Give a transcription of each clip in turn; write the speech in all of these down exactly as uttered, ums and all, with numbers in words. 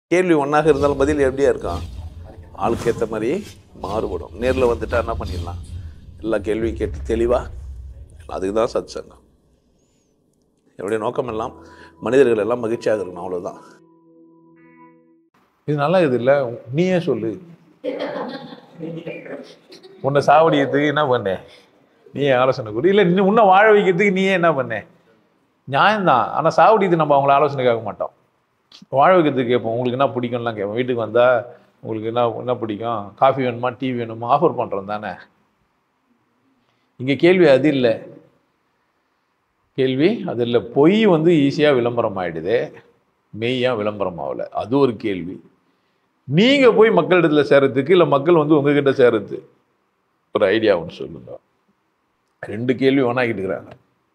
கேள்வி ஒன்றாக இருந்தாலும் பதில் எப்படியா இருக்கும், ஆளுக்கு ஏற்ற மாதிரி மாறுபடும். நேரில் வந்துட்டா என்ன பண்ணிடலாம், எல்லா கேள்வியும் கேட்டு தெளிவாக. அதுக்கு தான் சத் சங்கம். என்னுடைய நோக்கம் எல்லாம் மனிதர்கள் எல்லாம் மகிழ்ச்சியாக இருக்கணும், அவ்வளோதான். இது நல்லா இது இல்லை, நீயே சொல்லு. உன்னை சாவடிக்கிறதுக்கு என்ன பண்ண, நீயே ஆலோசனை கொடு. இல்லை இன்னும் உன்னை வாழ வைக்கிறதுக்கு நீயே என்ன பண்ண, நியாயம்தான். ஆனால் சாவடிக்கு நம்ம அவங்கள ஆலோசனை கேட்க மாட்டோம், வாழ வைக்கிறதுக்கு கேட்போம். உங்களுக்கு என்ன பிடிக்கும்லாம் கேட்போம். வீட்டுக்கு வந்தால் உங்களுக்கு என்ன என்ன பிடிக்கும், காஃபி வேணுமா டீ வேணுமா ஆஃபர் பண்ணுறோம் தானே. இங்கே கேள்வி அது இல்லை, கேள்வி அது இல்லை. பொய் வந்து ஈஸியாக விளம்பரம் ஆகிடுது, மெய்யாக விளம்பரம் ஆகலை, அது ஒரு கேள்வி. நீங்கள் போய் மக்களிடத்தில் சேர்றதுக்கு இல்லை மக்கள் வந்து உங்ககிட்ட சேர்றது ஒரு ஐடியா ஒன்று சொல்லுங்க. ரெண்டு கேள்வி ஒன்றாக்கிட்டு இருக்கிறாங்க.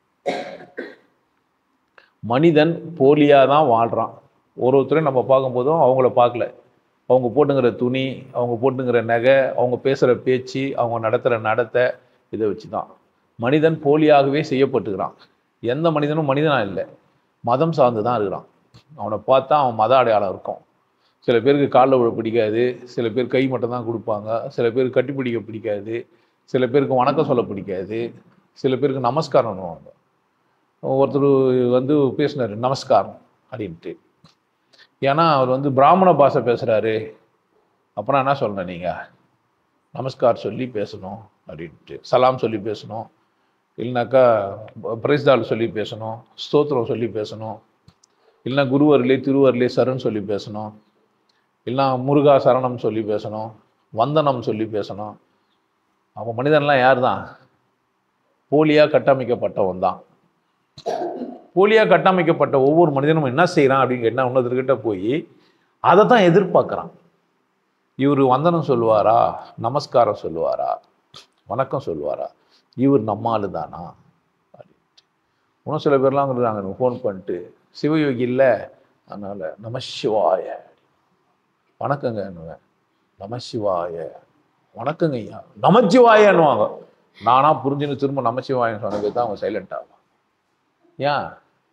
மனிதன் போலியாக தான் வாழ்கிறான். ஒரு ஒருத்தரையும் நம்ம பார்க்கும்போதும் அவங்கள பார்க்கல, அவங்க போட்டுங்கிற துணி, அவங்க போட்டுங்கிற நகை, அவங்க பேசுகிற பேச்சு, அவங்க நடத்துகிற நடத்தை, இதை வச்சு தான் மனிதன் போலியாகவே செய்யப்பட்டுக்கிறான். எந்த மனிதனும் மனிதனாக இல்லை, மதம் சார்ந்து தான் இருக்கிறான். அவனை பார்த்தா அவன் மத அடையாளம் இருக்கும். சில பேருக்கு காலில் விழ பிடிக்காது, சில பேர் கை மட்டும் தான் கொடுப்பாங்க, சில பேருக்கு கட்டி பிடிக்க பிடிக்காது, சில பேருக்கு வணக்கம் சொல்ல பிடிக்காது, சில பேருக்கு நமஸ்காரம் பண்ணுவாங்க. ஒருத்தர் வந்து பேசினார் நமஸ்காரம் அப்படின்ட்டு, ஏன்னா அவர் வந்து பிராமண பாஷை பேசுகிறாரு. அப்புறம் என்ன சொல்லணும், நீங்கள் நமஸ்கார் சொல்லி பேசணும் அப்படின்ட்டு, சலாம் சொல்லி பேசணும், இல்லைனாக்கா பிரைஸ்தால் சொல்லி பேசணும், ஸ்தோத்திரம் சொல்லி பேசணும், இல்லைனா குருவர்களே திருவர்களே சரண் சொல்லி பேசணும், இல்லைனா முருகா சரணம் சொல்லி பேசணும், வந்தனம் சொல்லி பேசணும். அப்போ மனிதன்லாம் யார் தான், போலியாக கட்டமைக்கப்பட்டவன் தான். போலியாக கட்டமைக்கப்பட்ட ஒவ்வொரு மனிதனும் என்ன செய்கிறான் அப்படின்னு கேட்டால், இன்னொருத்தர்கிட்ட போய் அதை தான் எதிர்பார்க்குறான். இவர் வந்தனம் சொல்லுவாரா, நமஸ்காரம் சொல்லுவாரா, வணக்கம் சொல்லுவாரா, இவர் நம்மால் தானா அப்படின்ட்டு. இன்னும் சில பேர்லாம் இருக்கிறாங்க, ஃபோன் பண்ணிட்டு சிவயோகி இல்லை அதனால் நமசிவாய வணக்கங்க என்னுவேன், நமசிவாய வணக்கங்க ஐயா நமச்சிவாயன்னுவாங்க. நானா புரிஞ்சுன்னு திரும்ப நமசிவாயன்னு சொன்னது தான் அவங்க சைலண்ட் ஆகும். ஏன்,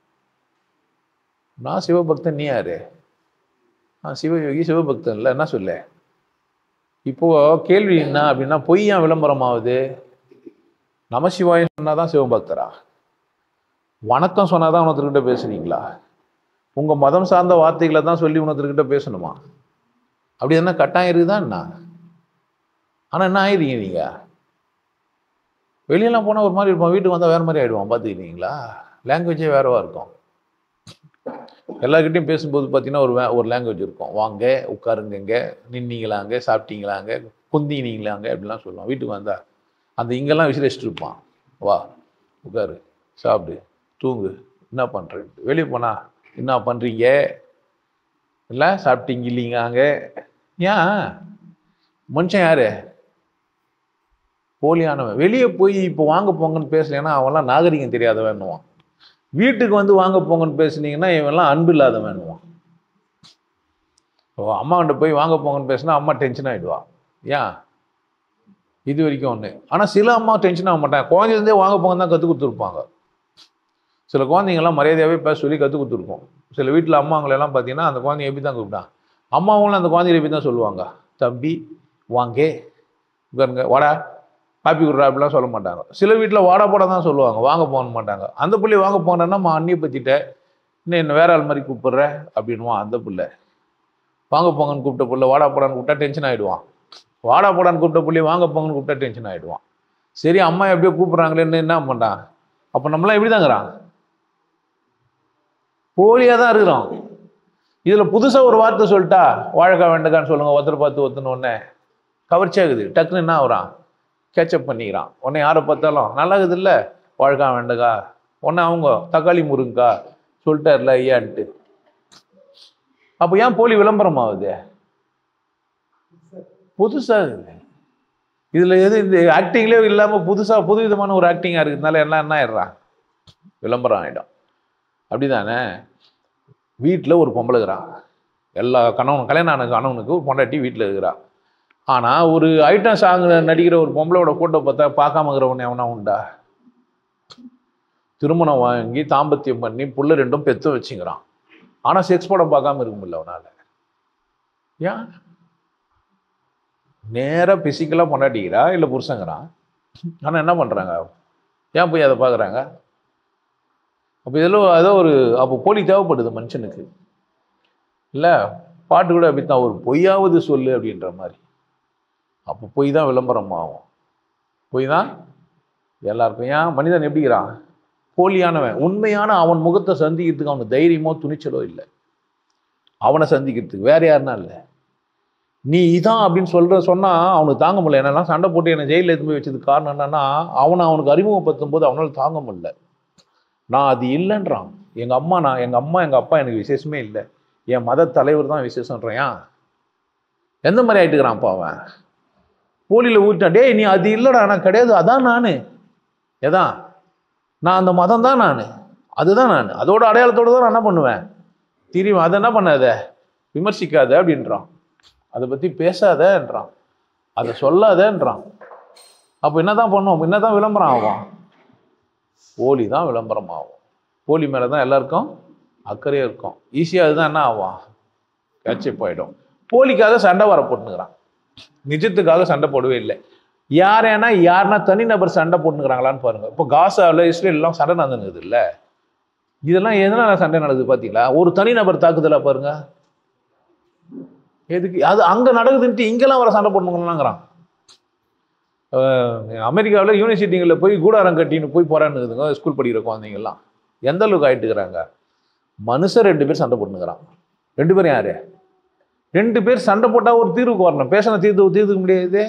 நான் சிவபக்தன், நீ யாரு, நான் சிவயோகி சிவபக்தன் இல்லை, என்ன சொல்ல. இப்போ கேள்வி என்ன அப்படின்னா, பொய் ஏன் விளம்பரம் ஆகுது? நமசிவாயம் சொன்னாதான் சிவபக்தரா? வணக்கம் சொன்னாதான் உணர்த்துக்கிட்ட பேசுறீங்களா? உங்க மதம் சார்ந்த வார்த்தைகளை தான் சொல்லி உணர்த்துக்கிட்ட பேசணுமா? அப்படி என்ன கட்டாயம் இருக்குதான் என்ன? ஆனா என்ன ஆயிடுறீங்க நீங்க, வெளியெல்லாம் போனால் ஒரு மாதிரி இருப்பான், வீட்டுக்கு வந்தால் வேறு மாதிரி ஆகிடுவான். பார்த்துக்கிட்டீங்களா? லாங்குவேஜே வேறவா இருக்கும். எல்லாருக்கிட்டையும் பேசும்போது பார்த்தீங்கன்னா ஒரு வே ஒரு லாங்குவேஜ் இருக்கும். வாங்க உட்காருங்க, நின்னீங்களாங்க, சாப்பிட்டீங்களாங்க, குந்தினீங்களாங்க அப்படிலாம் சொல்லுவான். வீட்டுக்கு வந்தால் அந்த இங்கெல்லாம் விசிலிச்சுட்டு இருப்பான். வா உட்காரு, சாப்பிடு, தூங்கு, என்ன பண்ணுறேன். வெளியே போனா என்ன பண்ணுறீங்க, இல்லை சாப்பிட்டீங்க இல்லைங்க. ஏன் மனுஷன் யாரு, போலியானவன். வெளியே போய் இப்போ வாங்க போங்கன்னு பேசலைன்னா அவன்லாம் நாகரிகம் தெரியாத வேணுவான். வீட்டுக்கு வந்து வாங்க போங்கன்னு பேசுனீங்கன்னா இவன்லாம் அன்பு இல்லாத வேணுவான். அம்மாகிட்ட போய் வாங்க போங்கன்னு பேசினா அம்மா டென்ஷன் ஆகிடுவா. ஏன், இது வரைக்கும் ஒன்று. ஆனால் சில அம்மா டென்ஷன் ஆக மாட்டாங்க, குழந்தைலேருந்தே வாங்க போங்கன்னு தான் கற்றுக் கொடுத்துருப்பாங்க. சில குழந்தைங்கள்லாம் மரியாதையாகவே பேச சொல்லி கற்றுக் கொடுத்துருக்கோம். சில வீட்டில் அம்மாங்களெல்லாம் பார்த்தீங்கன்னா அந்த குழந்தைங்க எப்படி தான் கூப்பிட்டான், அம்மாவங்களும் அந்த குழந்தைய எப்படி தான் சொல்லுவாங்க, தம்பி வாங்கே உட்காருங்க, வாடா காப்பி கொடுறா அப்படிலாம் சொல்ல மாட்டாங்க. சில வீட்டில் வாடா போட தான் சொல்லுவாங்க, வாங்க போக மாட்டாங்க. அந்த பிள்ளை வாங்க போனேன்னா மா அண்ணியை பற்றிட்ட இன்னும் என்ன வேற ஆள் மாதிரி கூப்பிட்ற அப்படின்வான். அந்த பிள்ளை வாங்க போங்கன்னு கூப்பிட்ட பிள்ளை வாடா போடான்னு கூப்பிட்டா டென்ஷன் ஆகிடுவான். வாடா போடான்னு கூப்பிட்ட பிள்ளை வாங்க போங்கன்னு கூப்பிட்டா டென்ஷன் ஆகிடுவான். சரி அம்மா எப்படியோ கூப்பிட்றாங்களேன்னு என்ன பண்ணான், அப்போ நம்மளாம் எப்படி தாங்கிறான், போலியாக தான் இருக்கிறோம். இதில் புதுசாக ஒரு வார்த்தை சொல்லிட்டா வாழைக்காய் வெண்டைக்கான்னு சொல்லுங்க, ஒருத்தர் பார்த்து ஒத்துன உடனே கவர்ச்சியாகுது, டக்குன்னு என்ன ஆகுறான், கேட்சப் பண்ணிக்கிறான். உடனே யாரை பார்த்தாலும் நல்லா இருக்குது இல்லை வாழைக்காய் வெண்டைக்கா, உடனே அவங்க தக்காளி முருங்கக்கா சொல்லிட்டார்ல ஐயான்ட்டு. அப்போ ஏன் போலி விளம்பரம் ஆகுது, புதுசாக இருக்குது. இதில் எது இந்த ஆக்டிங்லேயே இல்லாமல் புதுசாக புது விதமான ஒரு ஆக்டிங்காக இருக்கிறதுனால எல்லாம் என்ன ஆயிடுறான், விளம்பரம் ஆகிடும். அப்படிதானே? வீட்டில் ஒரு பொம்பளை இருக்கிறான், எல்லா கணவன் கல்யாணம் ஆன கணவனுக்கு ஒரு பொண்டாட்டி வீட்டில் இருக்கிறா. ஆனால் ஒரு ஐட்டம் சாங் நடிக்கிற ஒரு பொம்பளையோட ஃபோட்டோ பார்த்தா பார்க்காம இருக்கிறவன் எவனா உண்டா? திருமணம் வாங்கி தாம்பத்தியம் பண்ணி புள்ள ரெண்டும் பெற்று வச்சுக்கிறான். ஆனால் செக்ஸ் படம் பார்க்காம இருக்க முடியல அவனால். ஏன் நேராக பிசிக்கலாக பொண்டாட்டிக்கிறா இல்லை புருஷங்கிறான். ஆனால் என்ன பண்ணுறாங்க? ஏன் போய் அதை பார்க்குறாங்க? அப்போ இதெல்லாம் ஏதோ ஒரு அப்போ போலி தேவைப்படுது மனுஷனுக்கு இல்லை? பாட்டு கூட அப்படித்தான், ஒரு பொய்யாவது சொல்லு அப்படின்ற மாதிரி. அப்போ பொய் தான் விளம்பரம் ஆகும். பொய் தான் எல்லாருக்கும். ஏன் மனிதன் எப்படிங்கிறான்? போலியானவன். உண்மையான அவன் முகத்தை சந்திக்கிறதுக்கு அவனுக்கு தைரியமோ துணிச்சலோ இல்லை. அவனை சந்திக்கிறதுக்கு வேற யாருன்னா இல்லை. நீ இதான் அப்படின்னு சொல்ற சொன்னா அவனுக்கு தாங்க முடியல. என்னெல்லாம் சண்டை போட்டு என்னை ஜெயிலில் எடுத்து போய் வச்சதுக்கு காரணம் என்னன்னா, அவனை அவனுக்கு அறிமுகப்படுத்தும் போது அவனால் தாங்க முடியல. நான் அது இல்லைன்றான். எங்க அம்மா நான் எங்க அம்மா எங்க அப்பா எனக்கு விசேஷமே இல்லை, என் மத தலைவர் தான் விசேஷம்ன்றான். எந்த மாதிரி ஆயிட்டுக்கிறான்ப்பா அவன்? போலியில் ஊட்டான். டேய் நீ அது இல்லைடா, நான் கிடையாது, அதான் நான். எதான் நான் அந்த மதம் தான், நான் அதுதான், நான் அதோட அடையாளத்தோடு தான் நான் என்ன பண்ணுவேன் தெரியும். அதை என்ன பண்ணாத, விமர்சிக்காத அப்படின்றான். அதை பற்றி பேசாதன்றான், அதை சொல்லாதன்றான். அப்போ என்னதான் பண்ணுவோம்? என்னதான் விளம்பரம் ஆகும்? போலி தான் விளம்பரம் ஆகும். போலி மேலே தான் எல்லாருக்கும் அக்கறையாக இருக்கும். ஈஸியாக அதுதான் என்ன ஆகும்? கேட்சப் ஆகிடும். போலிக்காக சண்டை வர போட்டுனுக்கிறான், நிஜத்துக்காக சண்டை போடவே இல்லை. யாரேனா யாருன்னா தனிநபர் சண்டை போட்டுக்கிறாங்களான்னு பாருங்க. இப்போ காசாவில் இஸ்ரேல் எல்லாம் சண்டை நடந்துங்குது இல்லை? இதெல்லாம் எதனால சண்டை நடக்குது பார்த்தீங்களா? ஒரு தனிநபர் தாக்குதலாக பாருங்க. எதுக்கு அது அங்கே நடக்குதுன்ட்டு இங்கெல்லாம் வர சண்டை போட்டுங்களாங்கிறான். அமெரிக்காவில் யூனிவர்சிட்டிகளில் போய் கூடாரம் கட்டின்னு போய் போராடுதுங்க ஸ்கூல் படிக்கிற குழந்தைங்கள்லாம். எந்த அளவுக்கு ஆயிட்டுக்கிறாங்க? மனுஷன் ரெண்டு பேர் சண்டை போட்டுக்கிறான். ரெண்டு பேரும் யாரு? ரெண்டு பேர் சண்டை போட்டால் ஒரு தீர்வுக்கு வரணும். பேசின தீர்வு தீர்த்துக்க முடியாது.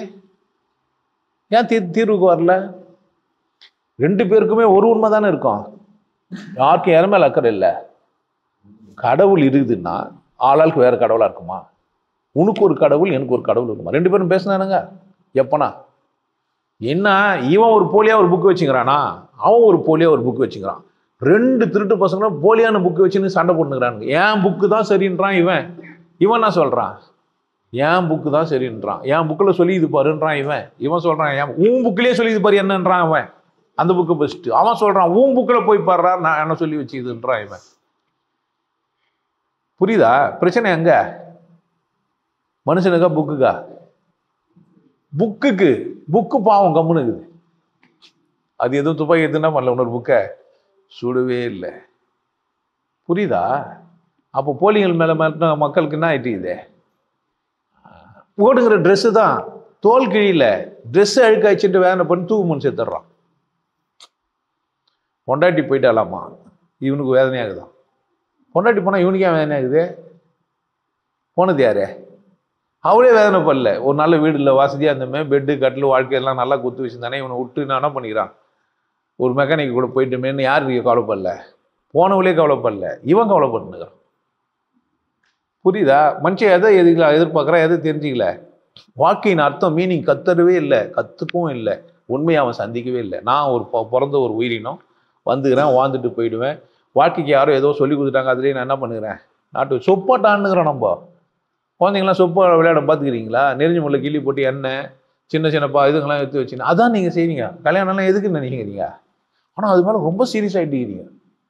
ஏன் தீ தீர்வுக்கு வரல? ரெண்டு பேருக்குமே ஒரு உண்மை தானே இருக்கும். யாருக்கும் யாருமே அக்கறை இல்லை. கடவுள் இருக்குதுன்னா ஆளாளுக்கு வேற கடவுளா இருக்குமா? உனக்கு ஒரு கடவுள், எனக்கு ஒரு கடவுள் இருக்குமா? ரெண்டு பேரும் பேசினானுங்க எப்பனா? என்ன இவன் ஒரு போலியா ஒரு புக்கு வச்சுக்கிறானா, அவன் ஒரு போலியா ஒரு புக்கு வச்சுக்கிறான். ரெண்டு திருட்டு பசங்களும் போலியான புக்கு வச்சுன்னு சண்டை போட்டுக்கிறானுங்க. ஏன் புக்கு தான் சரின்றான் இவன். இவன் என்ன சொல்றான்? ஏன் புக்கு தான் சரின்றான். என் புக்கில் சொல்லி இது பாருன்றான் இவன். இவன் சொல்றான் ஏன் உன் புக்கிலேயே சொல்லி இது பாரு என்னன்றான் அவன். அந்த புக்கு பெஸ்ட். அவன் சொல்றான் உன் புக்கில் போய் பாடுறா, நான் என்ன சொல்லி வச்சு இதுன்றான் இவன். புரியுதா பிரச்சனை? எங்க மனுஷனுக்கா புக்குக்கா? புக்குக்கு. புக்கு பாவம் கம்முனுக்குது. அது எதுவும் துப்பாக்கி எதுனா பண்ணல, இன்னொரு புக்கை சுடவே இல்லை. புரியுதா? அப்போ போலிகள் மேல மட்டும் மக்களுக்கு என்ன ஆயிட்டு இதே போடுங்கிற ட்ரெஸ்ஸு தான் தோல் கிழியில ட்ரெஸ்ஸு அழுக்காய்ச்சிட்டு வேதனை பண்ணி தூக்கு முன் சேர்த்துடுறான். பொண்டாட்டி போயிட்டாலாமா இவனுக்கு வேதனையாகுதான். பொண்டாட்டி போனால் இவனுக்கு ஏன் வேதனையாகுது? போனது யாரு? அவளே வேதனை பண்ணல. ஒரு நல்ல வீடு இல்லை, வசதியாக இருந்தமே, பெட்டு கட்டில் வாழ்க்கையெல்லாம் நல்லா குத்து வச்சுருந்தானே, இவனை விட்டு நான் என்ன பண்ணிக்கிறான்? ஒரு மெக்கானிக் கூட போயிட்டுமேன்னு யாருக்கு கவலைப்படல? போனவளே கவலைப்படல, இவன் கவலைப்பட்டுனுக்கிறான். புரியுதா? மனுஷன் எதை எதுக்கல எதிர்பார்க்குறா, எதை தெரிஞ்சிக்கல. வாழ்க்கையின் அர்த்தம் மீனிங் கத்தறவே இல்லை, கற்றுக்கவும் இல்லை, உண்மையை அவன் சந்திக்கவே இல்லை. நான் ஒரு பிறந்த ஒரு உயிரினம் வந்துக்கிறேன், வாழ்ந்துட்டு போயிடுவேன். வாழ்க்கைக்கு யாரோ ஏதோ சொல்லி கொடுத்துட்டாங்க, அதுலேயே நான் என்ன பண்ணுகிறேன்? நாட்டு சொப்பாட்டான்னுக்கிறோம். நம்ம குழந்தைங்களாம் சொப்பா விளையாட பார்த்துக்கிறீங்களா? நெறிஞ்சு முள்ள கிள்ளி போட்டு எண்ணெய் சின்ன சின்னப்பா இதுங்கெல்லாம் எடுத்து வச்சுன்னா அதான் நீங்கள் செய்வீங்க. கல்யாணம்லாம் எதுக்குன்னு நினைக்கிறீங்க? ஆனால் அது மேலே ரொம்ப சீரியஸ் ஆகிட்டுக்கிறீங்க.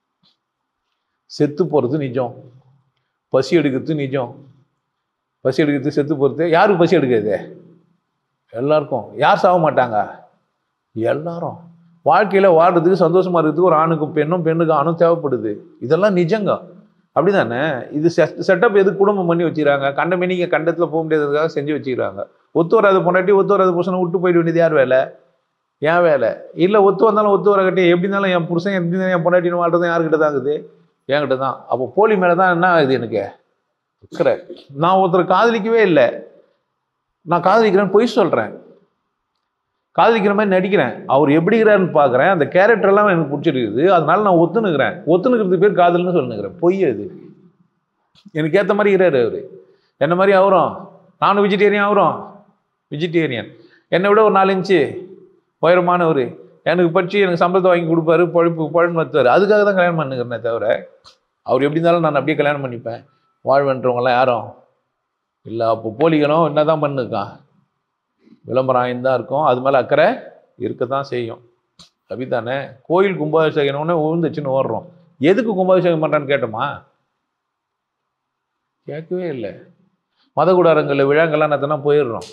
செத்து போகிறது நிஜம், பசி எடுக்கிறது நிஜம். பசி எடுக்கிறது செத்து போகிறது யாருக்கு பசி எடுக்கிறது? எல்லாருக்கும். யார் சாக மாட்டாங்க? எல்லாரும். வாழ்க்கையில் வாழ்றதுக்கு சந்தோஷமா இருக்கிறதுக்கு ஒரு ஆணுக்கும் பெண்ணும் பெண்ணுக்கும் ஆணும் தேவைப்படுது. இதெல்லாம் நிஜங்க. அப்படிதானே? இது செட்டப் எதுக்கு குடும்பம் பண்ணி வச்சுக்கிறாங்க? கண்ட மெனிங்க கண்டத்தில் போக முடியாததுக்காக செஞ்சு வச்சுக்கிறாங்க. ஒத்து வராது பொண்டாட்டி ஒத்து வராது புருஷனை விட்டு போயிட வேண்டியது யார் வேலை? என் வேலை இல்லை. ஒத்து வந்தாலும் ஒத்து வர கட்டி எப்படி இருந்தாலும் என் புருஷன் எப்படி இருந்தாலும் என் பொண்டாட்டின்னு வாழ்றதும் யாருக்கிட்ட தான் இருக்குது? என்கிட்ட தான். அப்போ போலி மேலே தான் என்ன ஆகுது எனக்கு? இருக்கிற நான் ஒருத்தர் காதலிக்கவே இல்லை, நான் காதலிக்கிறேன்னு பொய் சொல்கிறேன், காதலிக்கிற மாதிரி நடிக்கிறேன், அவர் எப்படிங்கிறாருன்னு பார்க்குறேன், அந்த கேரக்டர்லாம் எனக்கு பிடிச்சிருக்குது, அதனால நான் ஒத்துனுக்கிறேன். ஒத்துனுக்கிறதுக்கு பேர் காதல்னு சொல்லுங்கிறேன். பொய் அது. எனக்கு ஏற்ற மாதிரி இருக்கிறாரு அவர். என்ன மாதிரி அவரும். நானும் வெஜிடேரியன், அவரும் வெஜிடேரியன். என்னை விட ஒரு நாலு இன்ச்சு உயரமானவர். எனக்கு பற்றி எனக்கு சம்பளத்தை வாங்கி கொடுப்பாரு, பழப்பு பழம் நடத்துவார். அதுக்காக தான் கல்யாணம் பண்ணுங்கிறேனே தவிர அவர் எப்படி இருந்தாலும் நான் அப்படியே கல்யாணம் பண்ணிப்பேன் வாழ்வன்றவங்களாம் யாரும் இல்லை. அப்போ போலிகளும் என்ன தான் பண்ணிருக்கான்? விளம்பரம் ஆயின்னு இருக்கும். அது மேலே அக்கறை இருக்க தான் செய்யும். அப்படித்தானே? கோயில் கும்பாபிஷேகம்னு விழுந்துச்சுன்னு ஓடுறோம். எதுக்கு கும்பாபிஷேகம் பண்ணுறான்னு கேட்டோமா? கேட்கவே இல்லை. மத கூடாரங்களில் விழாங்கள்லாம் நடத்தினா போயிடுறோம்.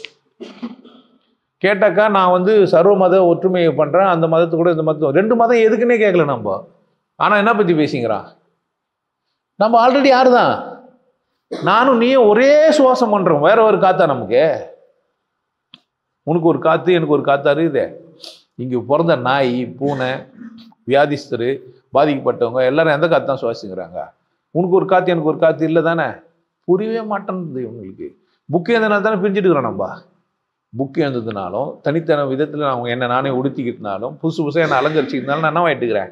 கேட்டாக்கா நான் வந்து சர்வ மத ஒற்றுமையை பண்ணுறேன், அந்த மதத்து கூட இந்த மதம் ரெண்டு மதம் எதுக்குன்னே கேட்கல நம்ம. ஆனால் என்ன பற்றி பேசிக்கிறான்? நம்ம ஆல்ரெடி யார் தான்? நானும் நீயும் ஒரே சுவாசம் பண்ணுறோம், வேற ஒரு காத்தா நமக்கு? உனக்கு ஒரு காற்று, எனக்கு ஒரு காத்தாரு இது. இங்கே பிறந்த நாய், பூனை, வியாதிஸ்தர், பாதிக்கப்பட்டவங்க எல்லாரும் எந்த காற்று தான் சுவாசிக்கிறாங்க? உனக்கு ஒரு காற்று, எனக்கு ஒரு காற்று இல்லை தானே? புரியவே மாட்டேன்து இவங்களுக்கு. புக்கு எழுந்தனால தானே பிரிஞ்சுட்டு இருக்கிறோம் நம்ம. புக்கு எழுந்ததுனாலும் தனித்தன விதத்தில் அவங்க என்ன நானே உடுத்திக்கிட்டனாலும் புதுசு புதுசாக என்ன அலங்கரிச்சுக்கிட்டனாலும் நான் என்ன ஆகிட்டுக்கிறேன்?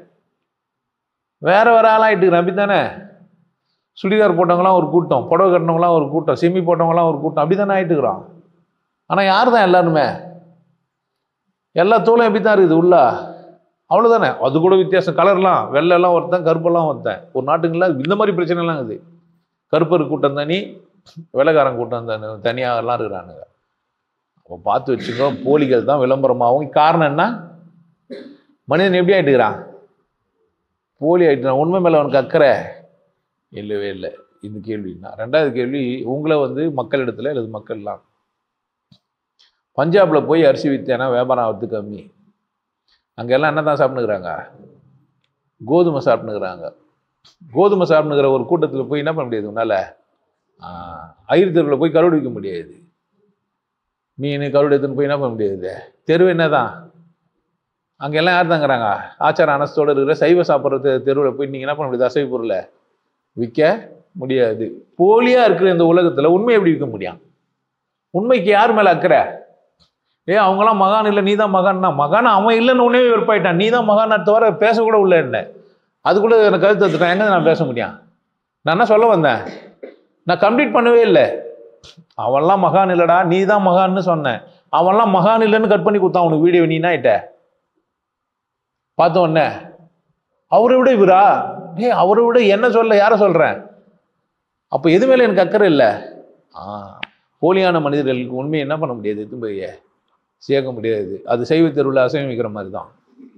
வேற வேற ஆளாகிட்டுக்கிறேன். அப்படி தானே? சுடிதார் போட்டவங்களாம் ஒரு கூட்டம், புடவை கட்டினவங்களாம் ஒரு கூட்டம், சிம்மி போட்டவங்களாம் ஒரு கூட்டம், அப்படி தானே ஆகிட்டுக்கிறோம். ஆனால் யார் தான் எல்லாருமே? எல்லா தோளும் எப்படி தான் இருக்குது உள்ள, அவ்வளோதானே. அது கூட வித்தியாசம், கலர்லாம் வெள்ளைலாம் ஒருத்தன், கருப்பெல்லாம் ஒருத்தன். ஒரு நாட்டுக்குள்ள இந்த மாதிரி பிரச்சனைலாம் இருக்குது. கருப்பர் கூட்டம் தனி, வெள்ளைக்காரன் கூட்டம் தனி, தனியாக எல்லாம் இருக்கிறானுங்க. அப்போ பார்த்து வச்சுக்கோ, போலிகள் தான் விளம்பரமாகும். காரணம் என்ன? மனிதன் எப்படி ஆகிட்டுக்கிறான்? போலி ஆகிட்டுறான். உண்மை மேலே அவனுக்கு அக்கறை இல்லவே இல்லை. இந்த கேள்வின்னா ரெண்டாவது கேள்வி, உங்களை வந்து மக்களிடத்துல அல்லது மக்கள்லாம் பஞ்சாபில் போய் அரிசி வித்தேன்னா வியாபாரம் ஆகிறது கம்மி. அங்கெல்லாம் என்ன தான் சாப்பிட்டுக்கிறாங்க? கோதுமை சாப்பிட்டுக்கிறாங்க. கோதுமை சாப்பிட்டுக்கிற ஒரு கூட்டத்தில் போய் என்ன பண்ண முடியாது உன்னால்? ஐயர் தெருவில் போய் கருடு விற்க முடியாது. மீன் கருடு எடுத்துன்னு போய் என்ன பண்ண முடியாது? தெருவு என்ன தான்? அங்கெல்லாம் யார் தாங்கிறாங்க? ஆச்சார அனஸ்தோடு இருக்கிற சைவ சாப்பிட்ற தெருவில் போய் நீங்கள் என்ன பண்ண முடியாது? அசைவ பொருளை விற்க முடியாது. போலியாக இருக்கிற இந்த உலகத்தில் உண்மை எப்படி விற்க முடியும்? உண்மைக்கு யார் மேலே அக்கறை? ஏ அவங்களாம் மகான் இல்லை, நீ தான் மகான்னா, மகான் அவன் இல்லைன்னு உடனே வெறுப்பாயிட்டான். நீ தான் மகான் தவிர பேசக்கூட உள்ள என்ன? அது கூட எனக்கு கருத்து எடுத்துட்டேன். எங்கே நான் பேச முடியும்? நான் என்ன சொல்ல வந்தேன்? நான் கம்ப்ளீட் பண்ணவே இல்லை. அவன்லாம் மகான் இல்லைடா, நீ தான் மகான்னு சொன்னேன். அவன்லாம் மகான் இல்லைன்னு கட் பண்ணி கொடுத்தான் உனக்கு வீடியோ. நீ என்ன ஆயிட்ட? பார்த்த உடனே அவரை விட இவரா? ஏ அவரை விட என்ன சொல்ல, யாரை சொல்கிறேன்? அப்போ எது மேலே எனக்கு அக்கறை இல்லை. ஆ போலியான மனிதர்களுக்கு உண்மையை என்ன பண்ண முடியாது? எது போய் சேர்க்க முடியாது. அது சைவ தெருவில் அசைவம் வைக்கிற மாதிரி தான்.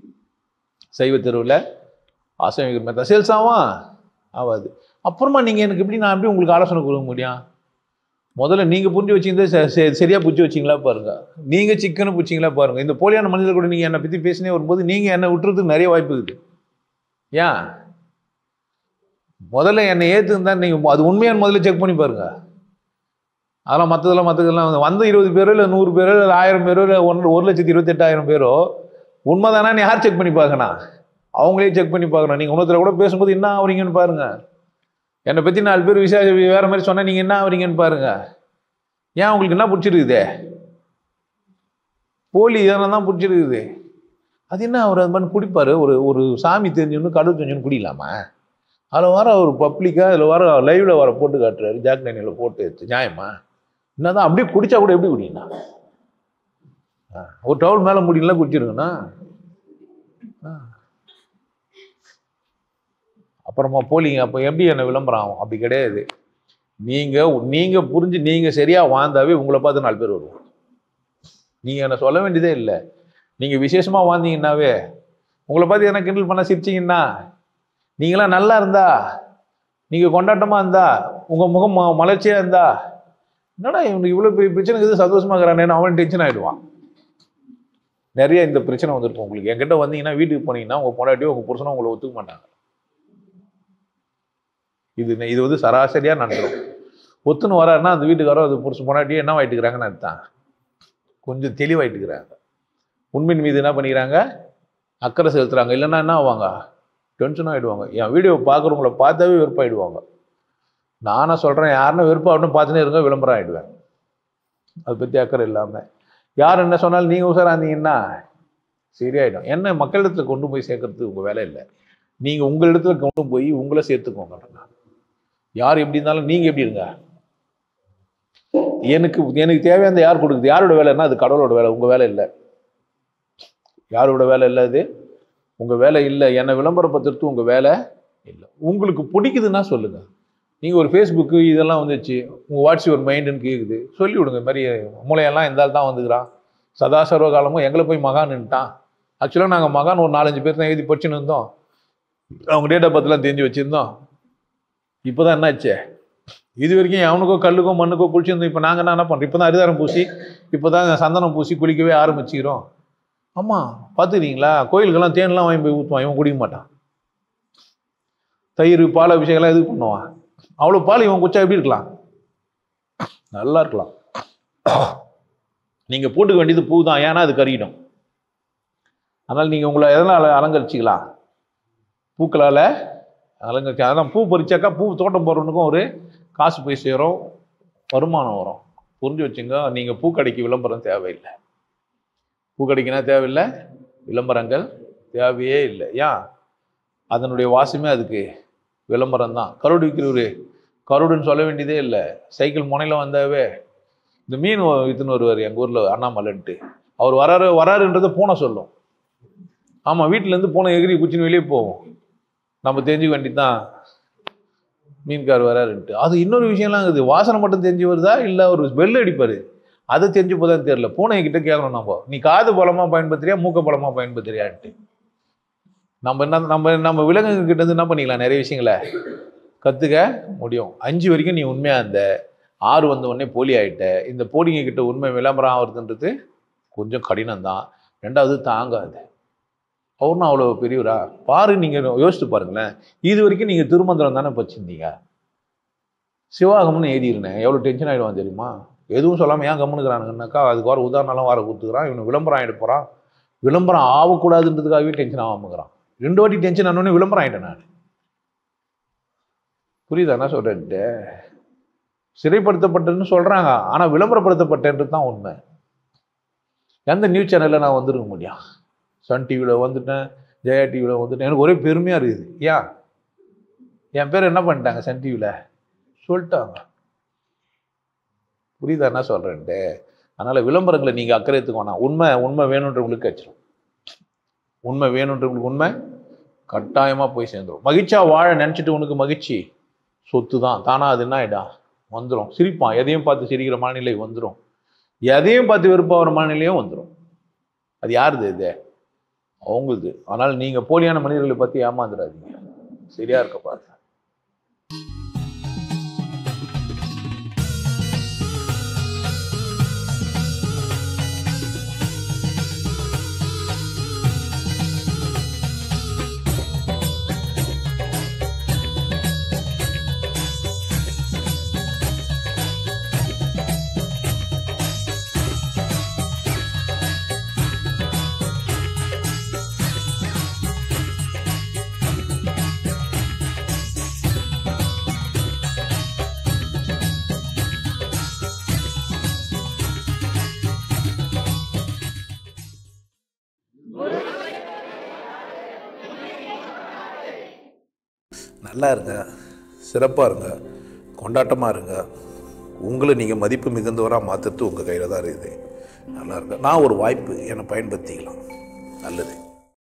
சைவ தெருவில் அசைவம் வைக்கிற மாதிரி தான். சேல்ஸ் ஆகும் ஆகாது. அப்புறமா நீங்கள் எனக்கு எப்படி, நான் எப்படி உங்களுக்கு ஆலோசனை கொடுக்க முடியும்? முதல்ல நீங்கள் புரிஞ்சு வச்சிங்கன்னா சரியாக புரிச்சு வச்சிங்களா பாருங்க. நீங்கள் சிக்கனை பிடிச்சிங்களா பாருங்க. இந்த போலியான மனிதர்கள் கூட நீங்கள் என்னை பற்றி பேசினே வரும்போது நீங்கள் என்னை விட்டுறதுக்கு நிறைய வாய்ப்பு இருக்குது. ஏன் முதல்ல என்னை ஏற்றுந்தா நீங்கள் அது உண்மையான முதல்ல செக் பண்ணி பாருங்க. அதெல்லாம் மற்றதெல்லாம் மற்றதெல்லாம் வந்து வந்து இருபது பேரோ இல்லை நூறு பேரோ இல்லை ஆயிரம் பேரோ இல்லை ஒன்று ஒரு லட்சத்தி இருபத்தெட்டாயிரம் பேரோ உண்மைதானான்னு யார் செக் பண்ணி பார்க்கணும்? அவங்களே செக் பண்ணி பார்க்கணும். நீங்கள் இன்னொருத்தர கூட பேசும்போது என்ன ஆகுறீங்கன்னு பாருங்க. என்னை பற்றி நாலு பேர் விசா வேற மாதிரி சொன்னால் நீங்கள் என்ன ஆகுறீங்கன்னு பாருங்க. ஏன் உங்களுக்கு என்ன பிடிச்சிருக்குது? போலி இதெல்லாம் தான் பிடிச்சிருக்குது. அது என்ன அவர் அது மாதிரி குடிப்பார்? ஒரு ஒரு சாமி தெரிஞ்சவனு கடவுள் தெரிஞ்சவனு குடிக்கலாமா? அதில் வர ஒரு பப்ளிக்காக அதில் வர லைவில் வர போட்டு காட்டுறாரு, ஜாக் டேனியலில் போட்டு எடுத்து நியாயமா? என்னதான் அப்படியே குடிச்சா கூட எப்படி குடிங்கண்ணா? ஒரு டவுல் மேலே முடியலாம் குடிச்சிருங்கண்ணா. அப்புறமா போலிங்க அப்போ எப்படி என்ன விளம்பரம் ஆகும்? அப்படி கிடையாது. நீங்கள் நீங்கள் புரிஞ்சு நீங்கள் சரியாக வாழ்ந்தாவே உங்களை பார்த்து நாலு பேர் வருவோம். நீங்கள் என்ன சொல்ல வேண்டியதே இல்லை. நீங்கள் விசேஷமாக வாழ்ந்தீங்கன்னாவே உங்களை பார்த்து என்ன கிண்டல் பண்ண சிரிச்சிங்கன்னா, நீங்களாம் நல்லா இருந்தா, நீங்கள் கொண்டாட்டமாக இருந்தா, உங்கள் முகம் ம மலர்ச்சியாக இருந்தா, என்னடா இவனுக்கு இவ்வளோ பெரிய பிரச்சனை இருக்குது சந்தோஷமாக இருக்கிறானேன்னு அவன் டென்ஷன் ஆகிடுவான். நிறைய இந்த பிரச்சனை வந்துருக்கும் உங்களுக்கு. என்கிட்ட வந்தீங்கன்னா வீட்டுக்கு போனீங்கன்னா உங்கள் பொண்டாட்டியோ உங்கள் புருஷனோ உங்களை ஒத்துக்க மாட்டாங்க. இது இது வந்து சராசரியாக நடந்துடும். ஒத்துன்னு வராருன்னா அந்த வீட்டுக்காரோ அது புருஷன் பொண்டாட்டியோ என்ன ஆகிட்டுக்கிறாங்கன்னு அர்த்தம் கொஞ்சம் தெளிவாயிட்டுக்கிறாங்க. உண்மையின் மீது என்ன பண்ணிக்கிறாங்க? அக்கறை செலுத்துறாங்க. இல்லைன்னா என்ன ஆவாங்க? டென்ஷன் ஆகிடுவாங்க. என் வீடியோ பார்க்குறவங்கள பார்த்தாவே வெறுப்பாயிடுவாங்க. நானே சொல்கிறேன், யாருன்னா வெறுப்பாகட்டும் பார்த்துனே இருங்க, விளம்பரம் ஆகிடுவேன். அதை பற்றி அக்கறை இல்லாமல் யார் என்ன சொன்னாலும் நீங்கள் உசாராந்தீங்கன்னா சரியாயிடும். என்ன மக்களிடத்தில் கொண்டு போய் சேர்க்கறதுக்கு உங்கள் வேலை இல்லை. நீங்கள் உங்கள் இடத்துல கொண்டு போய் உங்களை சேர்த்துக்கோங்க. யார் எப்படி இருந்தாலும் நீங்கள் எப்படி இருங்க. எனக்கு எனக்கு தேவையான யார் கொடுக்குது? யாரோட வேலைன்னா அது கடவுளோட வேலை, உங்கள் வேலை இல்லை. யாரோட வேலை இல்லை, அது உங்கள் வேலை இல்லை. என்னை விளம்பரப்படுத்துறது உங்கள் வேலை இல்லை. உங்களுக்கு பிடிக்குதுன்னா சொல்லுங்கள். நீங்கள் ஒரு ஃபேஸ்புக்கு இதெல்லாம் வந்துச்சு, உங்கள் வாட்ஸ் யுவர் மைண்டுன்னு கேட்குது, சொல்லி விடுங்க. மாதிரி மூளையெல்லாம் இருந்தால் தான் வந்துக்கிறான். சதா சர்வ காலமும் எங்களை போய் மகான்னுட்டான். ஆக்சுவலாக நாங்கள் மகான் ஒரு நாலஞ்சு பேர் தான் எழுதி படிச்சுன்னு இருந்தோம். அவங்க டேட் ஆஃப் பர்த்லாம் தெரிஞ்சு வச்சுருந்தோம். இப்போ தான் என்னாச்சு? இது வரைக்கும் அவனுக்கோ கல்லுக்கோ மண்ணுக்கோ குளிச்சிருந்தோம். இப்போ நாங்கள் என்ன பண்ணுறோம்? இப்போ தான் அரிதாரம் பூசி, இப்போ தான் சந்தனம் பூசி குளிக்கவே ஆரம்பிச்சுக்கிறோம். ஆமாம், பார்த்துக்கிறீங்களா? கோயிலுக்கெல்லாம் தேன்லாம் வாங்கி போய் ஊற்றுவான், இவன் குடிக்க மாட்டான். தயிர் பால் அபிஷேகம்லாம் எதுக்கு பண்ணுவான்? அவ்வளோ பால் இவன் குச்சா எப்படி இருக்கலாம்? நல்லா இருக்கலாம். நீங்கள் போட்டுக்க வேண்டியது பூ தான், ஏன்னா அது கறியிடும். அதனால் நீங்கள் உங்களை எதனால் அலங்கரிச்சிக்கலாம்? பூக்களால் அலங்கரிச்சு. அதெல்லாம் பூ பறிச்சாக்கா பூ தோட்டம் போடுறவனுக்கும் ஒரு காசு போய் சேரும், வருமானம் வரும். புரிஞ்சு வச்சுங்க. நீங்கள் பூக்கடைக்கு விளம்பரம் தேவையில்லை. பூக்கடைக்குனா தேவையில்லை, விளம்பரங்கள் தேவையே இல்லை. ஏன்? அதனுடைய வாசமே அதுக்கு விளம்பரம் தான். கருடு விற்கிறவரு கருடுன்னு சொல்ல வேண்டியதே இல்லை. சைக்கிள் முனையில் வந்தாவே இந்த மீன் வித்துன்னு வருவார் எங்கள் ஊரில் அண்ணாமலைன்ட்டு. அவர் வராரு வராருன்றதை பூனை சொல்லும். ஆமாம், வீட்டிலேருந்து பூனை எகிரி குச்சின்னு வெளியே போவோம். நம்ம தெரிஞ்சுக்க வேண்டியதுதான் மீன்கார் வராருன்ட்டு. அது இன்னொரு விஷயம்லாம் இருக்குது. வாசனை மட்டும் தெரிஞ்சு வருதா, இல்லை ஒரு பெல் அடிப்பார், அதை தெரிஞ்சு போதான் தெரியல. பூனைக்கிட்ட கேட்கணும் நம்ம, நீ காது பலமாக பயன்படுத்துறியா மூக்க பலமாக பயன்படுத்துறியான்ட்டு. நம்ம என்ன நம்ம நம்ம விலங்குகிட்ட இருந்து என்ன பண்ணிக்கலாம்? நிறைய விஷயங்களை கற்றுக்க முடியும். அஞ்சு வரைக்கும் நீ உண்மையாக இருந்த, ஆறு வந்த உடனே போலி ஆகிட்ட. இந்த போலிங்க கிட்ட உண்மை விளம்பரம் ஆகுறதுன்றது கொஞ்சம் கடினம் தான். ரெண்டாவது தாங்காது. அவர்னா அவ்வளோ பெரியவரா பாரு? நீங்கள் யோசிச்சு பாருங்களேன். இது வரைக்கும் நீங்கள் திருமந்திரம் தானே வச்சுருந்தீங்க. சிவாகம்னு எழுதிருந்தேன், எவ்வளோ டென்ஷன் ஆகிடுவான் தெரியுமா? எதுவும் சொல்லாமல் ஏன் கம்முனுக்குறானுங்கன்னாக்கா அதுக்கு வர உதாரணம்லாம் வர கொடுத்துக்கிறான். இவனு விளம்பரம் ஆகிட்டு போகிறான். விளம்பரம் ஆகக்கூடாதுன்றதுக்காகவே டென்ஷன் ஆகாமக்கிறான். ரெண்டு வாட்டி டென்ஷன் ஆனோடனே விளம்பரம் ஆகிட்டேன் நான். புரியுதா என்ன சொல்கிறேன்ட்டு? சிறைப்படுத்தப்பட்டேன்னு சொல்கிறாங்க, ஆனால் விளம்பரப்படுத்தப்பட்டேன்றது தான் உண்மை. எந்த நியூஸ் சேனலில் நான் வந்துருக்க முடியும்? சன் டிவியில் வந்துட்டேன், ஜெயா டிவியில் வந்துட்டேன். எனக்கு ஒரே பெருமையாக இருக்குது. ஏன்? என் பேர் என்ன பண்ணிட்டாங்க? சன் டிவியில் சொல்லிட்டாங்க. புரியுதா என்ன சொல்கிறேன்ட்டு? அதனால் விளம்பரங்களை நீங்கள் அக்கறை எடுத்துக்கோனா. உண்மை உண்மை வேணுன்றவங்களுக்கு வச்சிடும். உண்மை வேணுன்றவங்களுக்கு உண்மை கட்டாயமாக போய் சேர்ந்துடும். மகிழ்ச்சியாக வாழ நினச்சிட்டு உனக்கு மகிழ்ச்சி சொத்து தான். தானாக அது என்ன ஆகிடும்? வந்துடும். சிரிப்பான். எதையும் பார்த்து சிரிக்கிற மனநிலை வந்துடும். எதையும் பார்த்து வெறுப்பாகிற மனநிலையும் வந்துடும். அது யாருது? இது அவங்களுது. ஆனால் நீங்கள் போலியான மனிதர்களை பற்றி ஏமாந்துடாதீங்க. சரியா இருக்க பாருங்க. நல்லா இருங்க, சிறப்பாக இருங்க, கொண்டாட்டமாக இருங்க. உங்களை நீங்கள் மதிப்பு மிகுந்தவராக மாற்றுறது உங்கள் கையில் தான் இருக்குது. நல்லா இருங்க. நான் ஒரு வாய்ப்பு என்னை பயன்படுத்திக்கலாம். நல்லது.